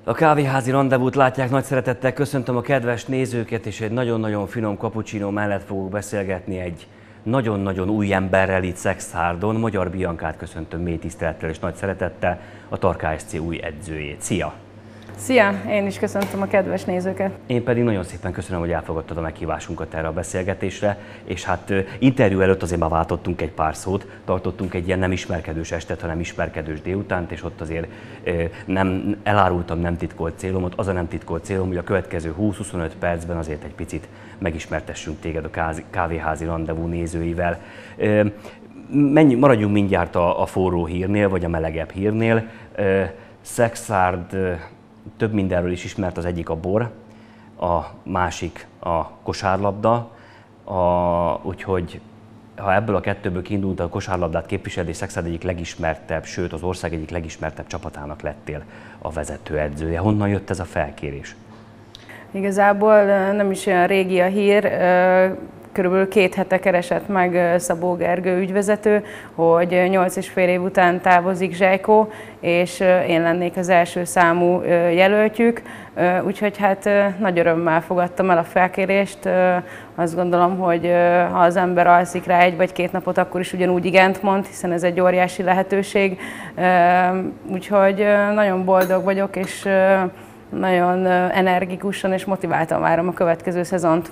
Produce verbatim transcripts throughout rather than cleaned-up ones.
A kávéházi rendezvút látják, nagy szeretettel köszöntöm a kedves nézőket, és egy nagyon-nagyon finom cappuccino mellett fogok beszélgetni egy nagyon-nagyon új emberrel itt Szekszárden. Magyar Biancát köszöntöm mély tisztelettel és nagy szeretettel, a Tarka es cé új edzőjét. Szia! Szia! Én is köszöntöm a kedves nézőket. Én pedig nagyon szépen köszönöm, hogy elfogadtad a meghívásunkat erre a beszélgetésre, és hát interjú előtt azért már váltottunk egy pár szót, tartottunk egy ilyen nem ismerkedős estet, hanem ismerkedős délutánt, és ott azért nem elárultam nem titkolt célomat. Az a nem titkolt célom, hogy a következő húsz-huszonöt percben azért egy picit megismertessünk téged a kávéházi rendezvú nézőivel. Menjünk, maradjunk mindjárt a, a forró hírnél, vagy a melegebb hírnél. Szekszárd több mindenről is ismert, az egyik a bor, a másik a kosárlabda, a, úgyhogy ha ebből a kettőből kiindult, a kosárlabdát képviseled, és Szekszárd egyik legismertebb, sőt az ország egyik legismertebb csapatának lettél a vezetőedzője. Honnan jött ez a felkérés? Igazából nem is olyan régi a hír. Körülbelül két hete keresett meg Szabó Gergő ügyvezető, hogy nyolc és fél év után távozik Zsejko, és én lennék az első számú jelöltjük. Úgyhogy hát nagy örömmel fogadtam el a felkérést. Azt gondolom, hogy ha az ember alszik rá egy vagy két napot, akkor is ugyanúgy igent mond, hiszen ez egy óriási lehetőség. Úgyhogy nagyon boldog vagyok, és nagyon energikusan és motiváltan várom a következő szezont.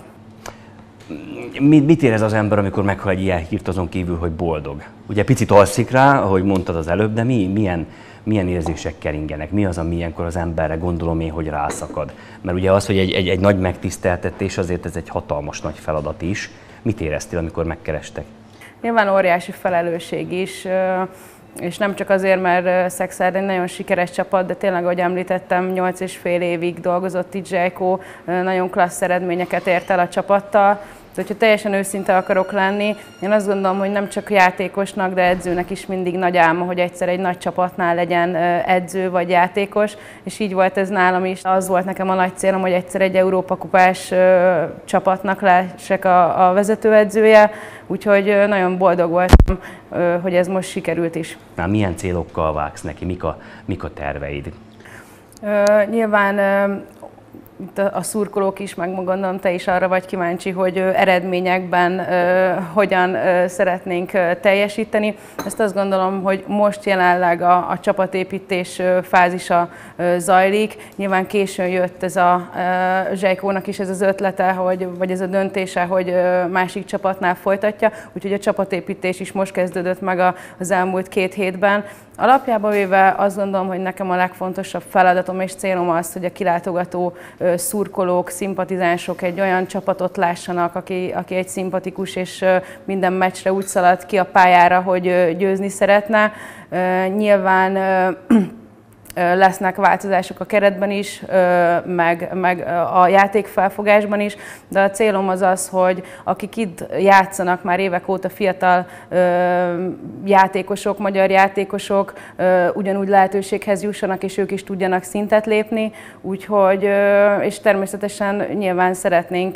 Mit érez az ember, amikor meghall egy ilyen hírt, azon kívül, hogy boldog? Ugye picit alszik rá, ahogy mondtad az előbb, de mi, milyen, milyen érzések keringenek? Mi az, ami ilyenkor az emberre, gondolom én, hogy rászakad? Mert ugye az, hogy egy, egy, egy nagy megtiszteltetés, azért ez egy hatalmas nagy feladat is. Mit éreztél, amikor megkerestek? Nyilván óriási felelősség is. És nem csak azért, mert Szekszárd egy nagyon sikeres csapat, de tényleg, ahogy említettem, nyolc és fél évig dolgozott itt Zsejko, nagyon klassz eredményeket ért el a csapattal. Tehát, hogyha teljesen őszinte akarok lenni, én azt gondolom, hogy nem csak játékosnak, de edzőnek is mindig nagy álma, hogy egyszer egy nagy csapatnál legyen edző vagy játékos, és így volt ez nálam is. Az volt nekem a nagy célom, hogy egyszer egy Európa-kupás csapatnak lessek a, a vezetőedzője, úgyhogy nagyon boldog voltam, hogy ez most sikerült is. Na, milyen célokkal vágsz neki? Mik a, mik a terveid? Uh, nyilván uh, itt a, a szurkolók is, meg gondolom te is arra vagy kíváncsi, hogy uh, eredményekben uh, hogyan uh, szeretnénk uh, teljesíteni. Ezt azt gondolom, hogy most jelenleg a, a csapatépítés uh, fázisa uh, zajlik. Nyilván későn jött ez a uh, Zsejkónak is ez az ötlete, hogy, vagy ez a döntése, hogy uh, másik csapatnál folytatja. Úgyhogy a csapatépítés is most kezdődött meg a, az elmúlt két hétben. Alapjában véve azt gondolom, hogy nekem a legfontosabb feladatom és célom az, hogy a kilátogató szurkolók, szimpatizánsok egy olyan csapatot lássanak, aki, aki egy szimpatikus és minden meccsre úgy szalad ki a pályára, hogy győzni szeretne. Nyilván lesznek változások a keretben is, meg, meg a játékfelfogásban is, de a célom az az, hogy akik itt játszanak már évek óta, fiatal játékosok, magyar játékosok ugyanúgy lehetőséghez jussanak, és ők is tudjanak szintet lépni, úgyhogy, és természetesen nyilván szeretnénk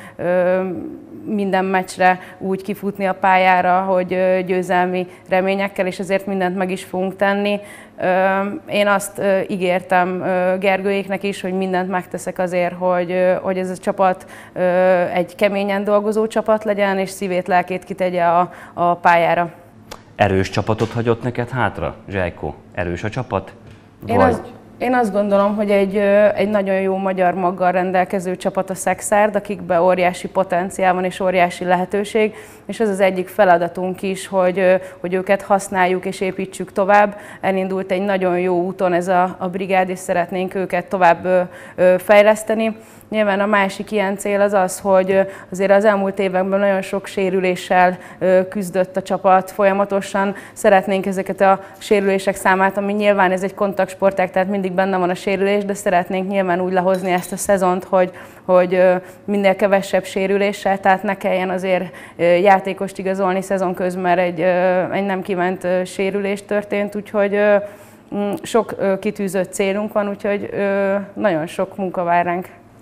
minden meccsre úgy kifutni a pályára, hogy győzelmi reményekkel, és ezért mindent meg is fogunk tenni. Én azt ígértem Gergőéknek is, hogy mindent megteszek azért, hogy, hogy ez a csapat egy keményen dolgozó csapat legyen, és szívét, lelkét kitegye a, a pályára. Erős csapatot hagyott neked hátra, Zsejko? Erős a csapat? Én Vagy... az... Én azt gondolom, hogy egy, egy nagyon jó magyar maggal rendelkező csapat a Szekszárd, akikben óriási potenciál van és óriási lehetőség, és ez az egyik feladatunk is, hogy, hogy őket használjuk és építsük tovább. Elindult egy nagyon jó úton ez a, a brigád, és szeretnénk őket tovább fejleszteni. Nyilván a másik ilyen cél az az, hogy azért az elmúlt években nagyon sok sérüléssel küzdött a csapat folyamatosan. Szeretnénk ezeket a sérülések számát, ami nyilván ez egy kontaktsportág, tehát mindig benne van a sérülés, de szeretnénk nyilván úgy lehozni ezt a szezont, hogy, hogy minél kevesebb sérüléssel, tehát ne kelljen azért játékost igazolni szezon közben, mert egy, egy nem kívánt sérülés történt, úgyhogy sok kitűzött célunk van, úgyhogy nagyon sok munka vár ránk.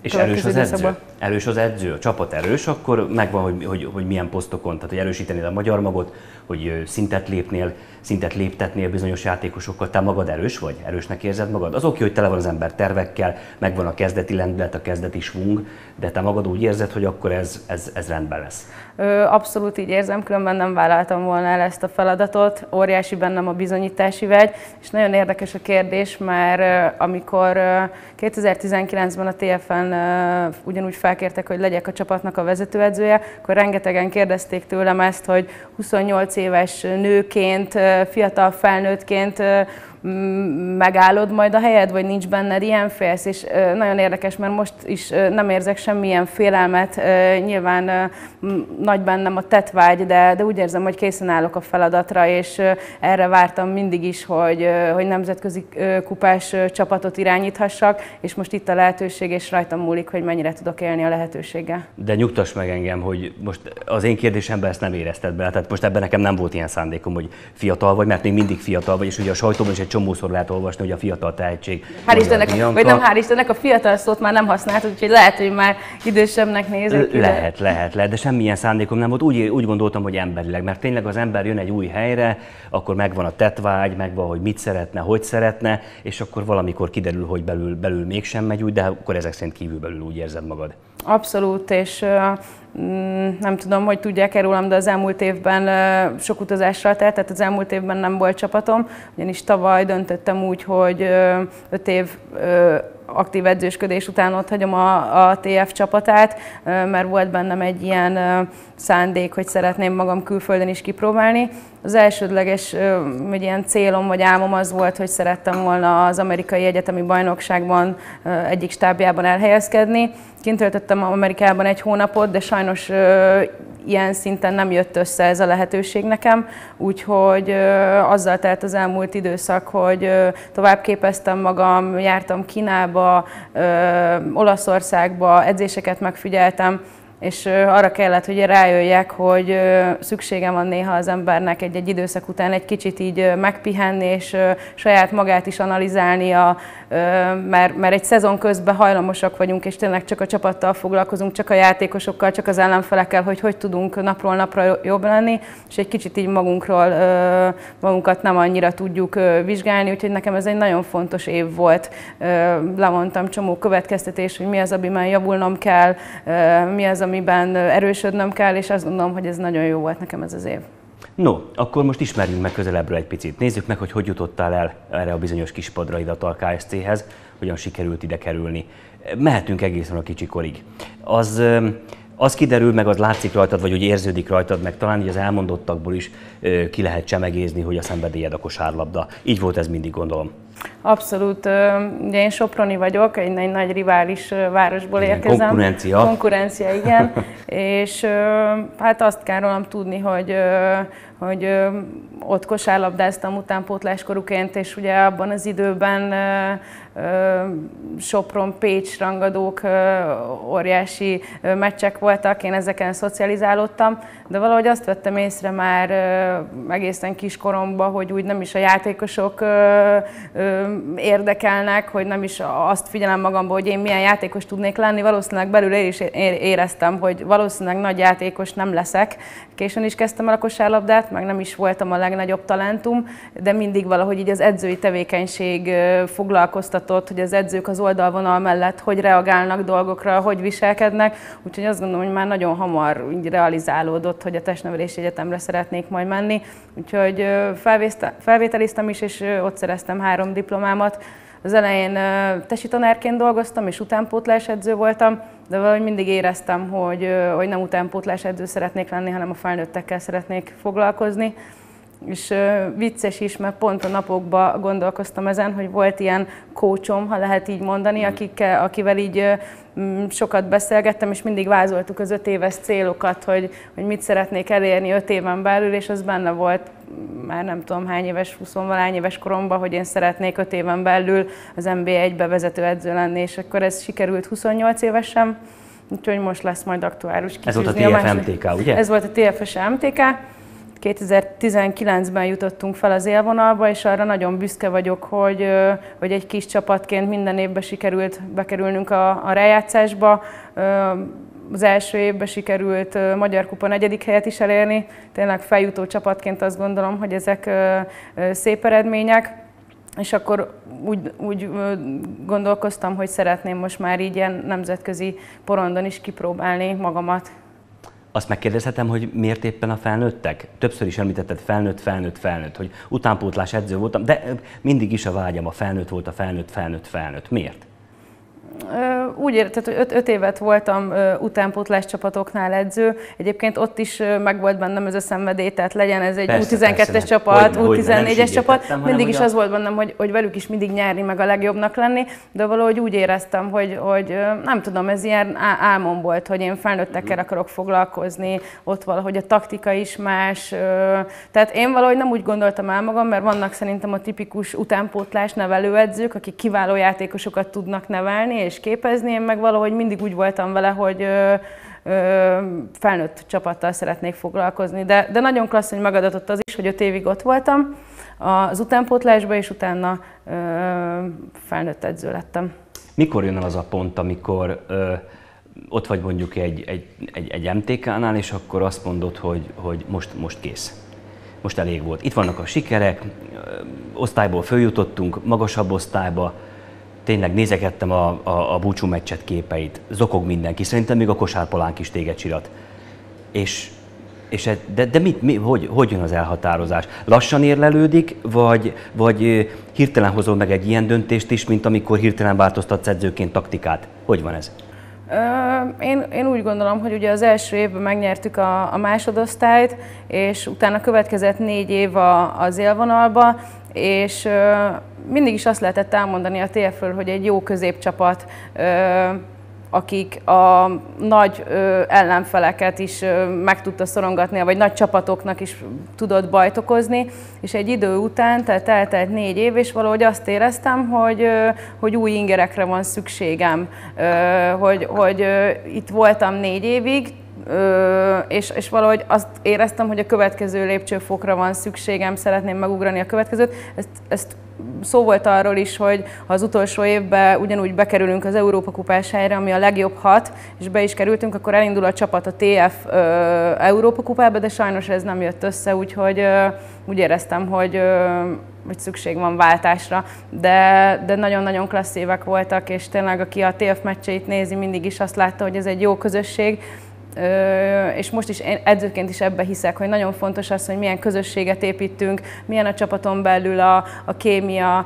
És erős az edző? Erős az edző, a csapat erős, akkor megvan, hogy, hogy, hogy milyen posztokon, tehát hogy erősítenéd a magyar magot, hogy szintet lépnél, szintet léptetnél bizonyos játékosokkal. Te magad erős vagy? Erősnek érzed magad? Az oké, hogy tele van az ember tervekkel, megvan a kezdeti lendület, a kezdeti svung, de te magad úgy érzed, hogy akkor ez, ez, ez rendben lesz? Abszolút így érzem, különben nem vállaltam volna el ezt a feladatot. Óriási bennem a bizonyítási vágy, és nagyon érdekes a kérdés, mert amikor kétezer-tizenkilencben a té ef en ugyanúgy felkértek, hogy legyek a csapatnak a vezetőedzője, akkor rengetegen kérdezték tőlem ezt, hogy huszonnyolc éves nőként, fiatal felnőttként megállod majd a helyed, vagy nincs benned ilyen félsz, és nagyon érdekes, mert most is nem érzek semmilyen félelmet, nyilván nagy bennem a tettvágy, de, de úgy érzem, hogy készen állok a feladatra, és erre vártam mindig is, hogy, hogy nemzetközi kupás csapatot irányíthassak, és most itt a lehetőség, és rajtam múlik, hogy mennyire tudok élni a lehetőséggel. De nyugtass meg engem, hogy most az én kérdésemben ezt nem érezted bele, tehát most ebben nekem nem volt ilyen szándékom, hogy fiatal vagy, mert még mindig fiatal vagy, és ugye a sajtóban is egy csomószor lehet olvasni, hogy a fiatal tehetség. Hál' Istennek, vagy nem hál' Istennek, a fiatal szót már nem használtad, úgyhogy lehet, hogy már idősebbnek nézek. Lehet, lehet, lehet, de semmilyen szándékom nem volt. Úgy, úgy gondoltam, hogy emberileg, mert tényleg az ember jön egy új helyre, akkor megvan a tettvágy, megvan, hogy mit szeretne, hogy szeretne, és akkor valamikor kiderül, hogy belül, belül mégsem megy úgy, de akkor ezek szerint kívülbelül úgy érzed magad. Abszolút, és nem tudom, hogy tudják-e rólam, de az elmúlt évben sok utazással telt, tehát az elmúlt évben nem volt csapatom, ugyanis tavaly döntöttem úgy, hogy öt év aktív edzősködés után ott hagyom a, a té ef csapatát, mert volt bennem egy ilyen szándék, hogy szeretném magam külföldön is kipróbálni. Az elsődleges egy ilyen célom vagy álmom az volt, hogy szerettem volna az amerikai egyetemi bajnokságban egyik stábjában elhelyezkedni. Kint töltöttem Amerikában egy hónapot, de sajnos ilyen szinten nem jött össze ez a lehetőség nekem, úgyhogy azzal telt az elmúlt időszak, hogy tovább képeztem magam, jártam Kínába, Olaszországba, edzéseket megfigyeltem, és arra kellett, hogy rájöjjek, hogy szüksége van néha az embernek egy-egy időszak után egy kicsit így megpihenni, és saját magát is analizálnia, mert, mert egy szezon közben hajlamosak vagyunk, és tényleg csak a csapattal foglalkozunk, csak a játékosokkal, csak az ellenfelekkel, hogy hogy tudunk napról napra jobb lenni, és egy kicsit így magunkról, magunkat nem annyira tudjuk vizsgálni, úgyhogy nekem ez egy nagyon fontos év volt. Lemondtam csomó következtetés, hogy mi az, amiben javulnom kell, mi az, amiben erősödnöm kell, és azt gondolom, hogy ez nagyon jó volt nekem ez az év. No, akkor most ismerjünk meg közelebbről egy picit. Nézzük meg, hogy hogy jutottál el erre a bizonyos kispadra ide a ká es céhez, hogyan sikerült ide kerülni. Mehetünk egészen a kicsikorig. Az, az kiderül meg, az látszik rajtad, vagy úgy érződik rajtad, meg talán így az elmondottakból is ki lehet csemegézni, hogy a szenvedélyed a kosárlabda. Így volt ez mindig, gondolom. Abszolút. Ugye én soproni vagyok, egy, egy nagy rivális városból érkezem. Konkurencia. Konkurencia, igen. És hát azt kell rólam tudni, hogy, hogy ott kosárlabdáztam utánpótláskorúként, és ugye abban az időben Sopron, Pécs rangadók, óriási meccsek voltak, én ezeken szocializálódtam, de valahogy azt vettem észre már egészen kiskoromban, hogy úgy nem is a játékosok érdekelnek, hogy nem is azt figyelem magamban, hogy én milyen játékos tudnék lenni, valószínűleg belül én is éreztem, hogy valószínűleg nagy játékos nem leszek. Későn is kezdtem el a kosárlabdát, meg nem is voltam a legnagyobb talentum, de mindig valahogy így az edzői tevékenység foglalkoztatott, hogy az edzők az oldalvonal mellett hogy reagálnak dolgokra, hogy viselkednek, úgyhogy azt gondolom, hogy már nagyon hamar így realizálódott, hogy a testnevelési egyetemre szeretnék majd menni, úgyhogy felvételiztem is, és ott szereztem három diplomámat. Az elején tesi tanárként dolgoztam, és utánpótlás edző voltam, de valahogy mindig éreztem, hogy, hogy nem utánpótlás edző szeretnék lenni, hanem a felnőttekkel szeretnék foglalkozni. És vicces is, mert pont a napokban gondolkoztam ezen, hogy volt ilyen coachom, ha lehet így mondani, akikkel, akivel így sokat beszélgettem, és mindig vázoltuk az öt éves célokat, hogy, hogy mit szeretnék elérni öt éven belül, és az benne volt már nem tudom hány éves, huszonvalány éves koromban, hogy én szeretnék öt éven belül az en bé egybe vezető edző lenni, és akkor ez sikerült huszonnyolc évesen, úgyhogy most lesz majd aktuális kitűzni. Ez volt a té ef em té ká, ugye? Ez volt a té ef es em té ká. kétezer-tizenkilencben jutottunk fel az élvonalba, és arra nagyon büszke vagyok, hogy, hogy egy kis csapatként minden évben sikerült bekerülnünk a, a rájátszásba. Az első évben sikerült Magyar Kupa negyedik helyet is elérni. Tényleg feljutó csapatként azt gondolom, hogy ezek szép eredmények. És akkor úgy, úgy gondolkoztam, hogy szeretném most már így ilyen nemzetközi porondon is kipróbálni magamat. Azt megkérdezhetem, hogy miért éppen a felnőttek? Többször is említetted felnőtt, felnőtt, felnőtt, hogy utánpótlás edző voltam, de mindig is a vágyam a felnőtt volt, a felnőtt, felnőtt, felnőtt. Miért? Úgy érted, hogy öt, öt évet voltam utánpótlás csapatoknál edző. Egyébként ott is megvolt bennem ez a szenvedély, tehát legyen ez egy persze, U tizenkettes persze, csapat, U tizennégyes csapat. Értettem, mindig is a... az volt bennem, hogy, hogy velük is mindig nyerni, meg a legjobbnak lenni, de valahogy úgy éreztem, hogy, hogy nem tudom, ez ilyen álmom volt, hogy én felnőttekkel akarok foglalkozni, ott valahogy a taktika is más. Tehát én valahogy nem úgy gondoltam el magam, mert vannak szerintem a tipikus utánpótlás nevelőedzők, akik kiváló játékosokat tudnak nevelni és képezni, én meg valahogy mindig úgy voltam vele, hogy ö, ö, felnőtt csapattal szeretnék foglalkozni. De, de nagyon klassz, hogy megadatott az is, hogy öt évig ott voltam az utánpótlásban, és utána ö, felnőtt edző lettem. Mikor jön el az a pont, amikor ö, ott vagy mondjuk egy, egy, egy, egy em té ká-nál, és akkor azt mondod, hogy, hogy most, most kész? Most elég volt. Itt vannak a sikerek, osztályból följutottunk, magasabb osztályba, tényleg nézegettem a, a, a búcsú meccset képeit, zokog mindenki, szerintem még a kosárpalánk is téged csirat. És, és de, de mit, mi, hogy, hogy jön az elhatározás? Lassan érlelődik, vagy, vagy hirtelen hozol meg egy ilyen döntést is, mint amikor hirtelen változtatsz edzőként taktikát? Hogy van ez? Én, én úgy gondolom, hogy ugye az első évben megnyertük a, a másodosztályt, és utána következett négy év a, az élvonalba, és mindig is azt lehetett elmondani a té ef-ről, hogy egy jó középcsapat, akik a nagy ellenfeleket is meg tudta szorongatni, vagy nagy csapatoknak is tudott bajt okozni, és egy idő után, tehát eltelt négy év, és valahogy azt éreztem, hogy, hogy új ingerekre van szükségem, hogy, hogy itt voltam négy évig, és, és valahogy azt éreztem, hogy a következő lépcsőfokra van szükségem, szeretném megugrani a következőt. Ezt, ezt szó volt arról is, hogy ha az utolsó évben ugyanúgy bekerülünk az Európa kupás helyre, ami a legjobb hat, és be is kerültünk, akkor elindul a csapat a té ef ö, Európa kupába, de sajnos ez nem jött össze, úgyhogy ö, úgy éreztem, hogy, ö, hogy szükség van váltásra. De, de nagyon-nagyon klassz évek voltak, és tényleg aki a té ef meccseit nézi, mindig is azt látta, hogy ez egy jó közösség. És most is én edzőként is ebbe hiszek, hogy nagyon fontos az, hogy milyen közösséget építünk, milyen a csapaton belül a, a kémia,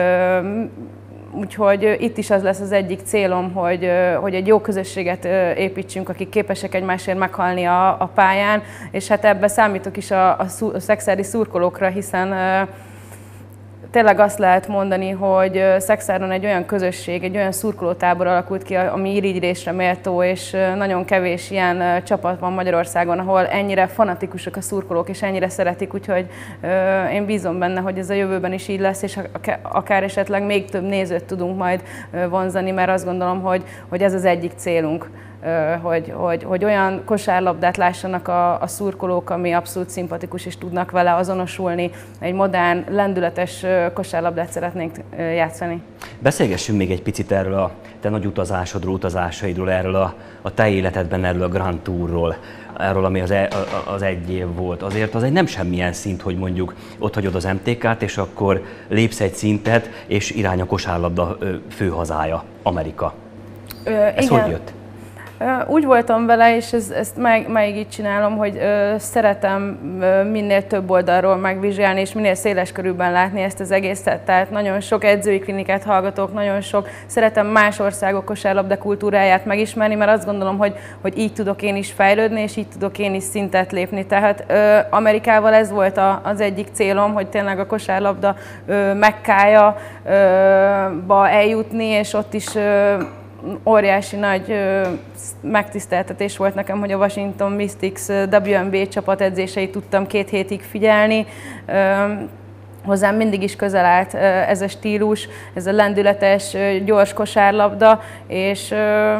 úgyhogy itt is az lesz az egyik célom, hogy, hogy egy jó közösséget építsünk, akik képesek egymásért meghalni a, a pályán, és hát ebbe számítok is a, a, szú, a szexádi szurkolókra, hiszen tényleg azt lehet mondani, hogy Szexárdon egy olyan közösség, egy olyan szurkolótábor alakult ki, ami irigylésre méltó, és nagyon kevés ilyen csapat van Magyarországon, ahol ennyire fanatikusak a szurkolók, és ennyire szeretik, úgyhogy én bízom benne, hogy ez a jövőben is így lesz, és akár esetleg még több nézőt tudunk majd vonzani, mert azt gondolom, hogy, hogy ez az egyik célunk. Hogy, hogy, hogy olyan kosárlabdát lássanak a, a szurkolók, ami abszolút szimpatikus, és tudnak vele azonosulni. Egy modern, lendületes kosárlabdát szeretnénk játszani. Beszélgessünk még egy picit erről a te nagy utazásodról, utazásaidról, erről a, a te életedben, erről a Grand Tourról, erről, ami az, e, az egy év volt. Azért az egy nem semmilyen szint, hogy mondjuk ott hagyod az em té ká-t, és akkor lépsz egy szintet, és irány a kosárlabda főhazája, Amerika. Ö, Ez igen. Hogy jött? Úgy voltam vele, és ez, ezt meg, meg így csinálom, hogy ö, szeretem ö, minél több oldalról megvizsgálni, és minél széles körülben látni ezt az egészet. Tehát nagyon sok edzői klinikát hallgatok, nagyon sok, szeretem más országok kosárlabda kultúráját megismerni, mert azt gondolom, hogy, hogy így tudok én is fejlődni, és így tudok én is szintet lépni. Tehát ö, Amerikával ez volt a, az egyik célom, hogy tényleg a kosárlabda ö, Mekkája ö, ba eljutni, és ott is ö, óriási nagy ö, megtiszteltetés volt nekem, hogy a Washington Mystics dupla vé en bé csapatedzéseit tudtam két hétig figyelni. Ö, hozzám mindig is közel állt ez a stílus, ez a lendületes, gyors kosárlabda, és ö,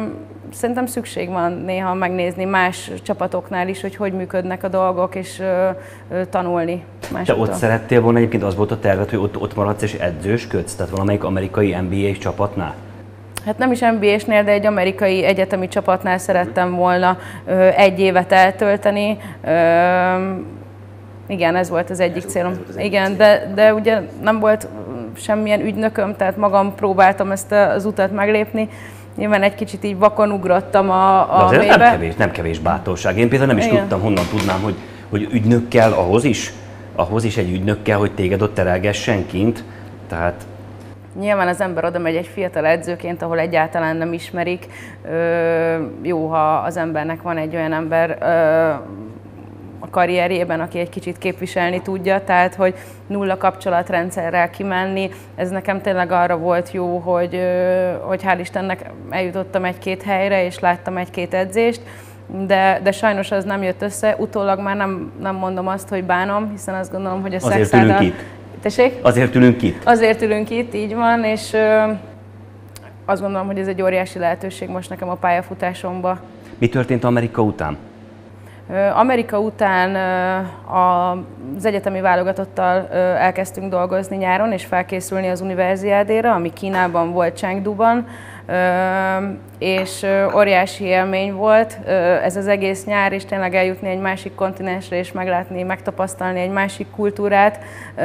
szerintem szükség van néha megnézni más csapatoknál is, hogy hogy működnek a dolgok, és ö, ö, tanulni másoktól. Te ott szerettél volna, egyébként az volt a terved, hogy ott, ott maradsz és edzősködsz? Tehát valamelyik amerikai en bé á-s csapatnál? Hát nem is en bé á-snél, de egy amerikai egyetemi csapatnál szerettem volna ö, egy évet eltölteni. Ö, igen, ez volt az egyik célom. Igen, de, de ugye nem volt semmilyen ügynököm, tehát magam próbáltam ezt az utat meglépni. Nyilván egy kicsit így vakon ugrottam a, a de azért mélybe. nem kevés, nem kevés bátorság. Én például nem is Igen. tudtam, honnan tudnám, hogy, hogy ügynök kell ahhoz is, ahhoz is egy ügynök kell, hogy téged ott terelgessen kint. Tehát Nyilván az ember oda megy egy fiatal edzőként, ahol egyáltalán nem ismerik. Ö, jó, ha az embernek van egy olyan ember ö, a karrierjében, aki egy kicsit képviselni tudja, tehát hogy nulla kapcsolatrendszerrel kimenni. Ez nekem tényleg arra volt jó, hogy, ö, hogy hál' Istennek eljutottam egy-két helyre, és láttam egy-két edzést, de, de sajnos az nem jött össze. Utólag már nem, nem mondom azt, hogy bánom, hiszen azt gondolom, hogy a azért ülünk szexárdal... itt. Tessék? Azért ülünk itt. Azért ülünk itt, így van, és ö, azt gondolom, hogy ez egy óriási lehetőség most nekem a pályafutásomban. Mi történt Amerika után? Ö, Amerika után ö, a, az egyetemi válogatottal ö, elkezdtünk dolgozni nyáron, és felkészülni az Universiádéra, ami Kínában volt, Chengduban, ö, és ö, óriási élmény volt ö, ez az egész nyár, és tényleg eljutni egy másik kontinensre, és meglátni, megtapasztalni egy másik kultúrát. Ö,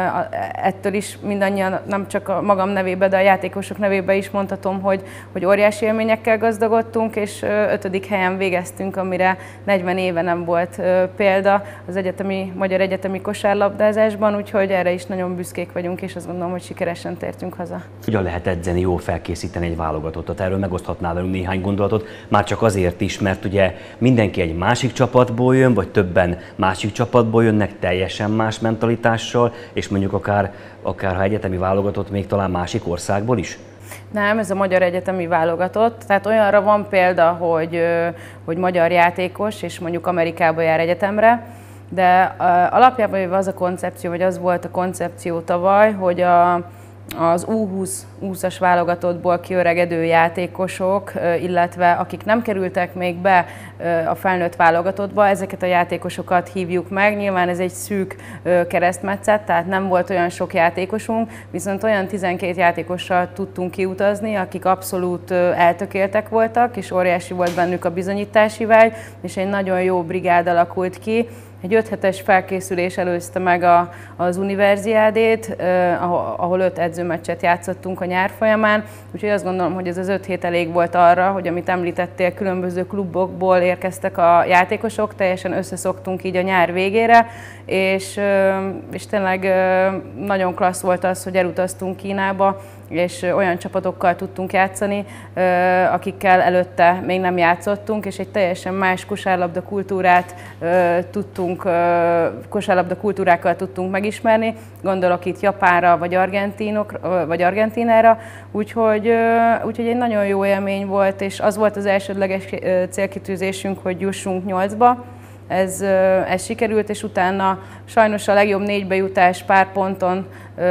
ettől is mindannyian, nem csak a magam nevében, de a játékosok nevében is mondhatom, hogy, hogy óriási élményekkel gazdagodtunk, és ö, ötödik helyen végeztünk, amire negyven éve nem volt ö, példa az egyetemi, magyar egyetemi kosárlabdázásban, úgyhogy erre is nagyon büszkék vagyunk, és azt gondolom, hogy sikeresen tértünk haza. Hogyan lehet edzeni, jól felkészíteni egy válogatottat? Erről megoszthatnál velünk néhány gondolatot, már csak azért is, mert ugye mindenki egy másik csapatból jön, vagy többen másik csapatból jönnek teljesen más mentalitással, és mondjuk akár, akár ha egyetemi válogatott, még talán másik országból is? Nem, ez a magyar egyetemi válogatott. Tehát olyanra van példa, hogy, hogy magyar játékos, és mondjuk Amerikába jár egyetemre, de alapjában véve az a koncepció, vagy az volt a koncepció tavaly, hogy a az U húszas válogatottból kiöregedő játékosok, illetve akik nem kerültek még be a felnőtt válogatottba, ezeket a játékosokat hívjuk meg. Nyilván ez egy szűk keresztmetszet, tehát nem volt olyan sok játékosunk, viszont olyan tizenkét játékossal tudtunk kiutazni, akik abszolút eltökéltek voltak, és óriási volt bennük a bizonyítási vágy, és egy nagyon jó brigád alakult ki. Egy öt hetes felkészülés előzte meg a, az Universiádét, eh, ahol öt edzőmeccset játszottunk a nyár folyamán, úgyhogy azt gondolom, hogy ez az öt hét elég volt arra, hogy amit említettél, különböző klubokból érkeztek a játékosok, teljesen összeszoktunk így a nyár végére, és, eh, és tényleg eh, nagyon klassz volt az, hogy elutaztunk Kínába, és olyan csapatokkal tudtunk játszani, akikkel előtte még nem játszottunk, és egy teljesen más kosárlabda kultúrát tudtunk, kosárlabda kultúrákkal tudtunk megismerni. Gondolok itt Japánra, vagy, Argentinok, vagy Argentinára, úgyhogy, úgyhogy egy nagyon jó élmény volt, és az volt az elsődleges célkitűzésünk, hogy jussunk nyolcba. Ez, ez sikerült, és utána sajnos a legjobb négybe jutás pár ponton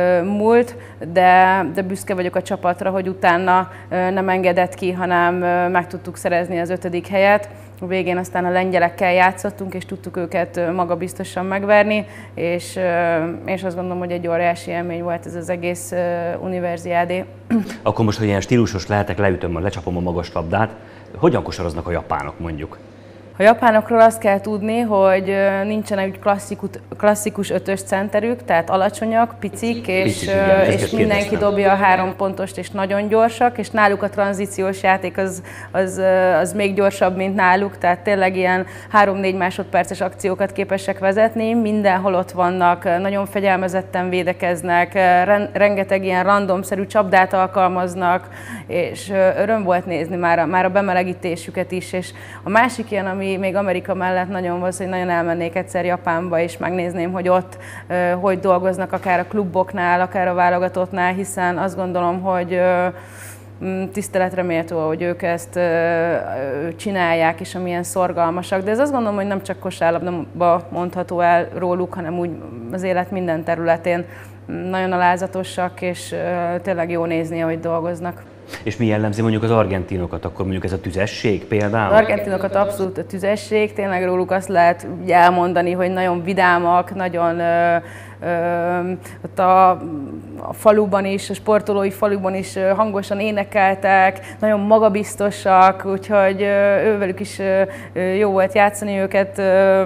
múlt, de, de büszke vagyok a csapatra, hogy utána nem engedett ki, hanem meg tudtuk szerezni az ötödik helyet. A végén aztán a lengyelekkel játszottunk, és tudtuk őket magabiztosan megverni, és, és azt gondolom, hogy egy óriási élmény volt ez az egész Universiádé. Akkor most, hogy ilyen stílusos lehetek, leütöm, lecsapom a magas labdát. Hogyan kosaroznak a japánok, mondjuk? A japánokról azt kell tudni, hogy nincsen egy klasszikus ötös centerük, tehát alacsonyak, picik, és, Pici, igen, és mindenki dobja a három pontost, és nagyon gyorsak, és náluk a tranzíciós játék az, az, az még gyorsabb, mint náluk, tehát tényleg ilyen három-négy másodperces akciókat képesek vezetni, mindenhol ott vannak, nagyon fegyelmezetten védekeznek, rengeteg ilyen randomszerű csapdát alkalmaznak, és öröm volt nézni már a, már a bemelegítésüket is, és a másik ilyen, ami még Amerika mellett nagyon volt, hogy nagyon elmennék egyszer Japánba, és megnézném, hogy ott uh, hogy dolgoznak, akár a kluboknál, akár a válogatottnál, hiszen azt gondolom, hogy uh, tiszteletre méltó, hogy ők ezt uh, csinálják, és amilyen szorgalmasak. De ez azt gondolom, hogy nem csak kosárlabdában mondható el róluk, hanem úgy az élet minden területén nagyon alázatosak, és uh, tényleg jó nézni, ahogy dolgoznak. És mi jellemzi mondjuk az argentinokat, akkor mondjuk ez a tüzesség például? Az argentinokat abszolút a tüzesség, tényleg róluk azt lehet elmondani, hogy nagyon vidámak, nagyon ö, ö, ott a, a faluban is, a sportolói faluban is hangosan énekeltek, nagyon magabiztosak, úgyhogy ővelük is jó volt játszani, őket,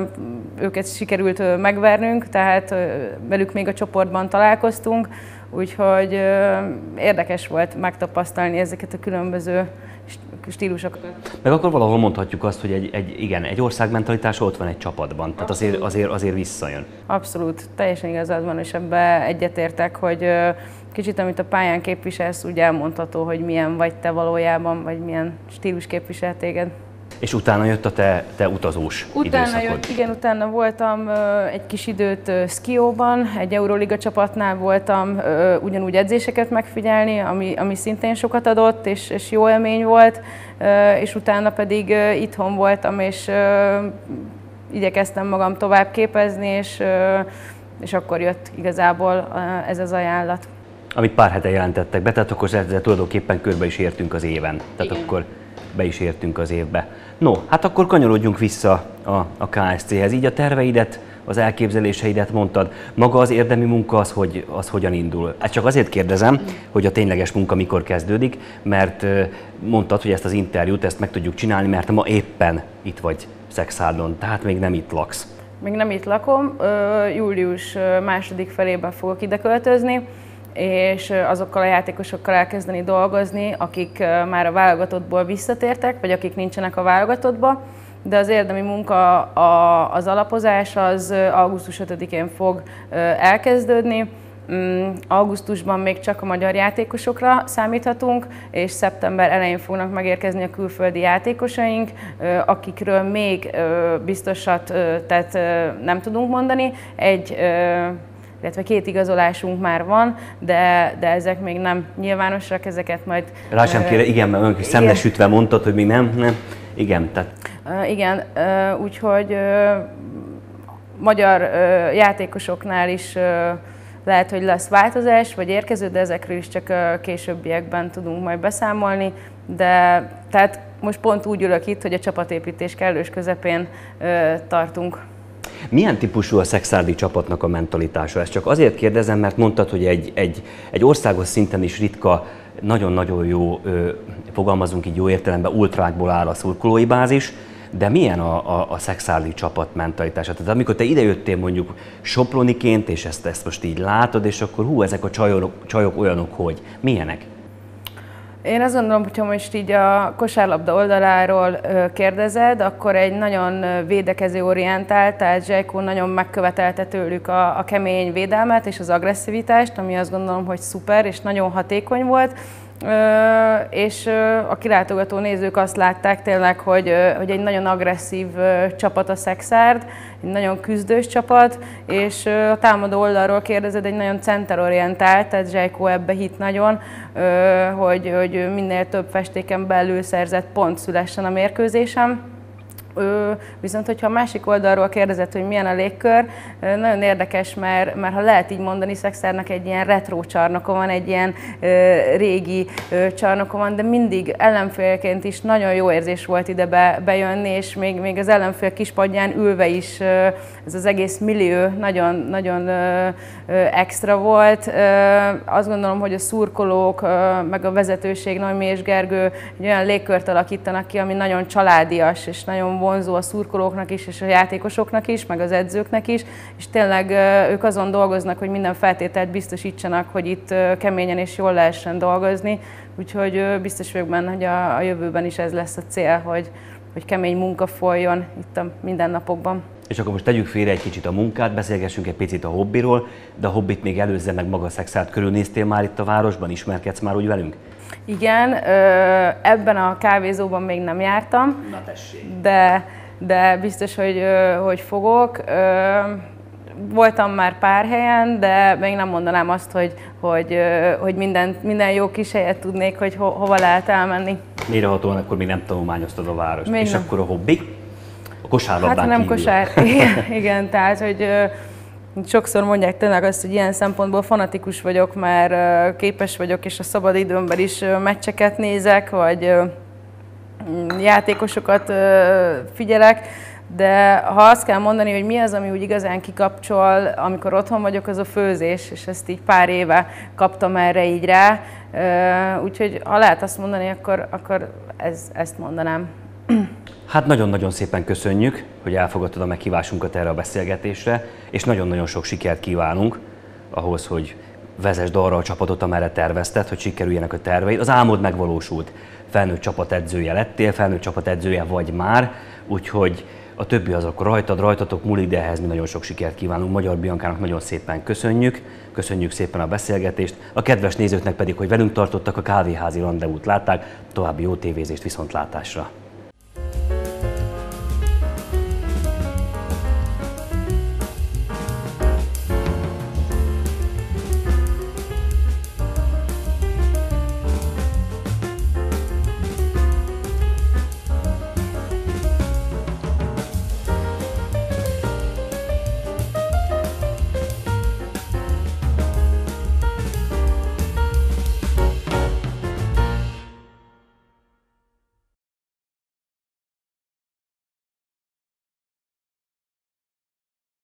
őket sikerült megvernünk, tehát velük még a csoportban találkoztunk. Úgyhogy érdekes volt megtapasztalni ezeket a különböző stílusokat. Meg akkor valahol mondhatjuk azt, hogy egy, egy, igen, egy ország mentalitása ott van egy csapatban, tehát azért, azért, azért visszajön. Abszolút, teljesen igazad van, és ebbe egyetértek, hogy kicsit, amit a pályán képviselsz, úgy elmondható, hogy milyen vagy te valójában, vagy milyen stílus képvisel téged. És utána jött a te, te utazós utána időszakod. Jött, igen, utána voltam uh, egy kis időt uh, Szkióban, egy Euroliga csapatnál voltam uh, ugyanúgy edzéseket megfigyelni, ami, ami szintén sokat adott, és, és jó élmény volt, uh, és utána pedig uh, itthon voltam, és uh, igyekeztem magam tovább képezni, és, uh, és akkor jött igazából uh, ez az ajánlat. Amit pár hete jelentettek be, tehát akkor ezzel tulajdonképpen körbe is értünk az éven. Tehát igen. Akkor be is értünk az évbe. No, hát akkor kanyarodjunk vissza a, a ká es céhez. Így a terveidet, az elképzeléseidet mondtad. Maga az érdemi munka az, hogy, az hogyan indul? Hát csak azért kérdezem, hogy a tényleges munka mikor kezdődik, mert mondtad, hogy ezt az interjút, ezt meg tudjuk csinálni, mert ma éppen itt vagy Szexárdon, tehát még nem itt laksz. Még nem itt lakom, július második felében fogok ide költözni, és azokkal a játékosokkal elkezdeni dolgozni, akik már a válogatottból visszatértek, vagy akik nincsenek a válogatottba, de az érdemi munka, az alapozás az augusztus ötödikén fog elkezdődni. Augusztusban még csak a magyar játékosokra számíthatunk, és szeptember elején fognak megérkezni a külföldi játékosaink, akikről még biztosat tehát nem tudunk mondani. Egy illetve két igazolásunk már van, de, de ezek még nem nyilvánosak, ezeket majd... Rá sem kérem, igen, mert önök is szemlesütve mondtad, hogy még nem, nem. Igen, tehát... Uh, igen, uh, úgyhogy uh, magyar uh, játékosoknál is uh, lehet, hogy lesz változás, vagy érkező, de ezekről is csak uh, későbbiekben tudunk majd beszámolni, de tehát most pont úgy ülök itt, hogy a csapatépítés kellős közepén uh, tartunk. Milyen típusú a szexárdi csapatnak a mentalitása? Ezt csak azért kérdezem, mert mondtad, hogy egy, egy, egy országos szinten is ritka, nagyon-nagyon jó, ö, fogalmazunk így jó értelemben, ultrákból áll a szurkolói bázis, de milyen a, a, a szexárdi csapat mentalitása? Tehát amikor te idejöttél mondjuk soproniként, és ezt, ezt most így látod, és akkor hú, ezek a csajok, csajok olyanok, hogy milyenek? Én azt gondolom, hogyha most így a kosárlabda oldaláról kérdezed, akkor egy nagyon védekező orientált, tehát Zsejko nagyon megkövetelte tőlük a, a kemény védelmet és az agresszivitást, ami azt gondolom, hogy szuper és nagyon hatékony volt. Ö, és ö, a kilátogató nézők azt látták tényleg, hogy, ö, hogy egy nagyon agresszív ö, csapat a Szexárd, egy nagyon küzdős csapat, és ö, a támadó oldalról kérdezed, egy nagyon centerorientált, tehát Zsejko ebbe hitt nagyon, ö, hogy, hogy minél több festéken belül szerzett pont szülessen a mérkőzésem. Ö, viszont, hogyha a másik oldalról kérdezett, hogy milyen a légkör, ö, nagyon érdekes, mert, mert ha lehet így mondani, Szexárdnak egy ilyen retro csarnoka van, egy ilyen ö, régi ö, csarnoka van, de mindig ellenfélként is nagyon jó érzés volt ide be, bejönni, és még, még az ellenfél kispadján ülve is ö, ez az egész millió nagyon, nagyon ö, ö, extra volt. Ö, azt gondolom, hogy a szurkolók, ö, meg a vezetőség, Noémi és Gergő egy olyan légkört alakítanak ki, ami nagyon családias, és nagyon vonzó a szurkolóknak is, és a játékosoknak is, meg az edzőknek is, és tényleg ők azon dolgoznak, hogy minden feltételt biztosítsanak, hogy itt keményen és jól lehessen dolgozni, úgyhogy biztos vagyok benne, hogy a, a jövőben is ez lesz a cél, hogy, hogy kemény munka folyjon itt a mindennapokban. És akkor most tegyük félre egy kicsit a munkát, beszélgessünk egy picit a hobbiról, de a hobbit még előzze meg maga Szexárd. Körülnéztél már itt a városban, ismerkedsz már úgy velünk? Igen, ebben a kávézóban még nem jártam, de, de biztos, hogy, hogy fogok. Voltam már pár helyen, de még nem mondanám azt, hogy, hogy, hogy minden, minden jó kis helyet tudnék, hogy ho, hova lehet elmenni. Mélyrehatóan akkor még nem tanulmányoztad a várost. Még És nem. Akkor a hobbi? A kosárlabdán Hát nem kívül. kosár, igen, igen, tehát hogy Sokszor mondják tényleg azt, hogy ilyen szempontból fanatikus vagyok, mert képes vagyok, és a szabad időmben is meccseket nézek, vagy játékosokat figyelek, de ha azt kell mondani, hogy mi az, ami úgy igazán kikapcsol, amikor otthon vagyok, az a főzés, és ezt így pár éve kaptam erre így rá. Úgyhogy ha lehet azt mondani, akkor, akkor ez, ezt mondanám. Hát nagyon-nagyon szépen köszönjük, hogy elfogadtad a meghívásunkat erre a beszélgetésre, és nagyon-nagyon sok sikert kívánunk ahhoz, hogy vezesd arra a csapatot, amerre tervezted, hogy sikerüljenek a terveid. Az álmod megvalósult. Felnőtt csapatedzője lettél, felnőtt csapatedzője vagy már, úgyhogy a többi az akkor rajtad, rajtatok múlik, de ehhez mi nagyon sok sikert kívánunk. Magyar Biankának nagyon szépen köszönjük, köszönjük szépen a beszélgetést, a kedves nézőknek pedig, hogy velünk tartottak, a kávéházi rendezvút látták, további jó tévézést, viszontlátásra!